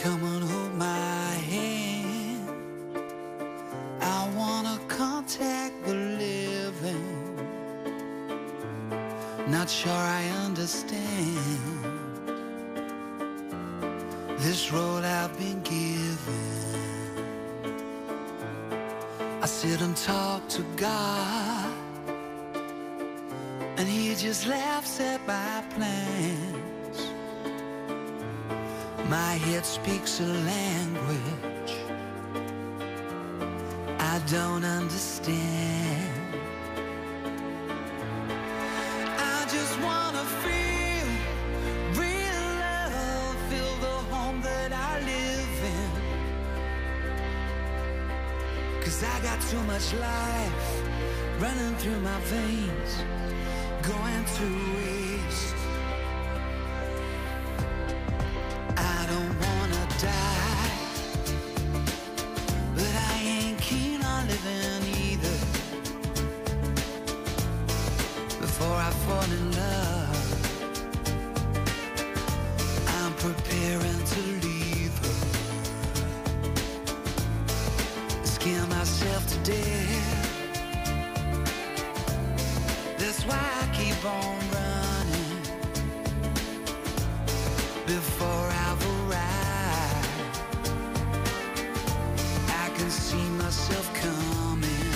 Come on, hold my hand. I wanna contact the living. Not sure I understand this road I've been given. I sit and talk to God, and He just laughs at my plans. My head speaks a language I don't understand. I just wanna feel real love, feel the home that I live in. 'Cause I got too much life running through my veins, going to waste. I don't wanna die, but I ain't keen on living either. Before I fall in love, I'm preparing to leave her. Scare myself to death. That's why I keep on running before I've arrived. I can see myself coming.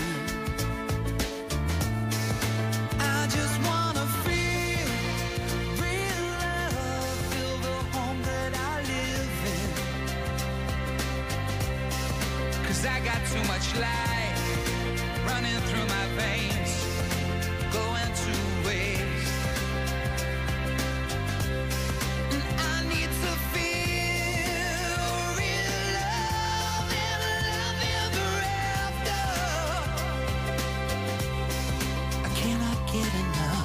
I just wanna feel real love, feel the home that I live in. 'Cause I got too much life running through my veins, going to waste. And I need to feel real love and love ever after. I cannot get enough.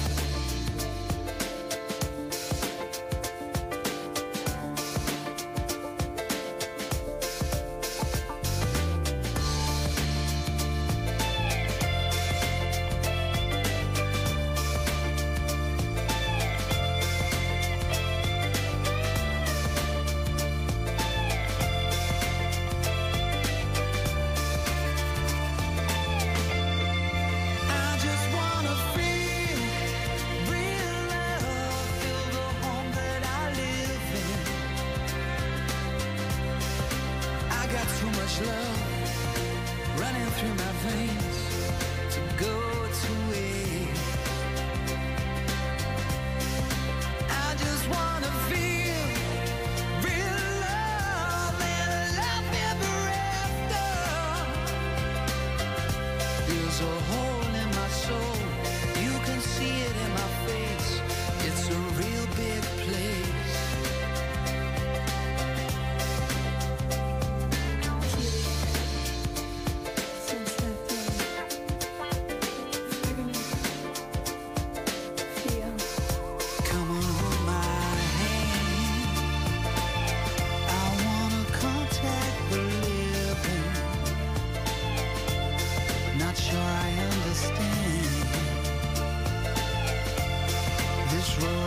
I just wanna feel real love, feel the home that I live in. I got too much love running through my veins to go to waste. I just wanna feel real love and love ever after. There's a hole in my soul, you can see it in my face. It's a real big place. Come on, hold my hand. I wanna contact the living. Not sure I understand this road